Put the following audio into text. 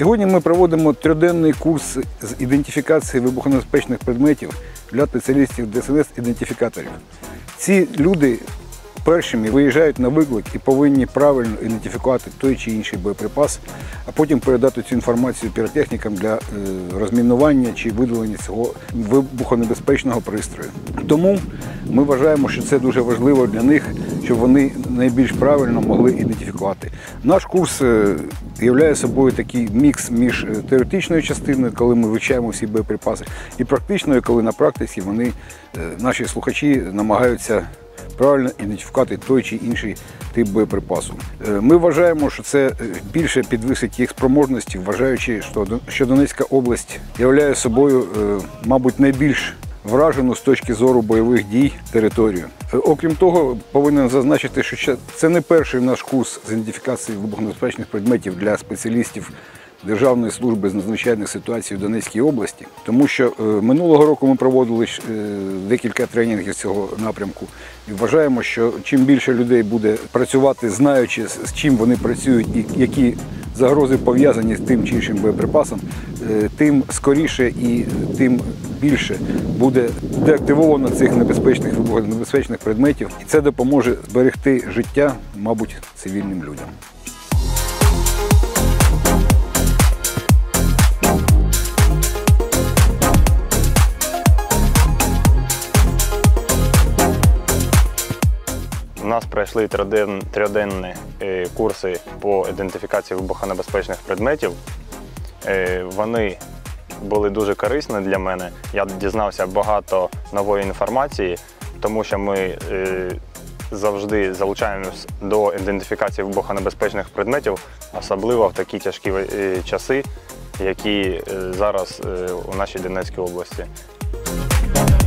Сьогодні ми проводимо триденний курс з ідентифікації вибухонебезпечних предметів для спеціалістів ДСНС-ідентифікаторів. Ці люди першими виїжджають на виклик і повинні правильно ідентифікувати той чи інший боєприпас, а потім передати цю інформацію піротехнікам для розмінування чи видалення цього вибухонебезпечного пристрою. Тому ми вважаємо, що це дуже важливо для них, щоб вони найбільш правильно могли ідентифікувати. Наш курс являє собою такий мікс між теоретичною частиною, коли ми вивчаємо всі боєприпаси, і практичною, коли на практиці наші слухачі намагаються правильно ідентифікувати той чи інший тип боєприпасу. Ми вважаємо, що це більше підвисить їх спроможності, вважаючи, що Донецька область являє собою, мабуть, найбільш вражену з точки зору бойових дій територію. Окрім того, повинен зазначити, що це не перший наш курс з ідентифікації вибухонебезпечних предметів для спеціалістів Державної служби з надзвичайних ситуацій у Донецькій області, тому що минулого року ми проводили декілька тренінгів цього напрямку і вважаємо, що чим більше людей буде працювати, знаючи, з чим вони працюють і які загрози пов'язані з тим чи іншим боєприпасом, тим скоріше і тим більше буде деактивовано цих небезпечних предметів, і це допоможе зберегти життя, мабуть, цивільним людям. У нас пройшли триденні курси по ідентифікації вибухонебезпечних предметів. Вони були дуже корисні для мене. Я дізнався багато нової інформації, тому що ми завжди залучаємось до ідентифікації вибухонебезпечних предметів, особливо в такі тяжкі часи, які зараз у нашій Донецькій області.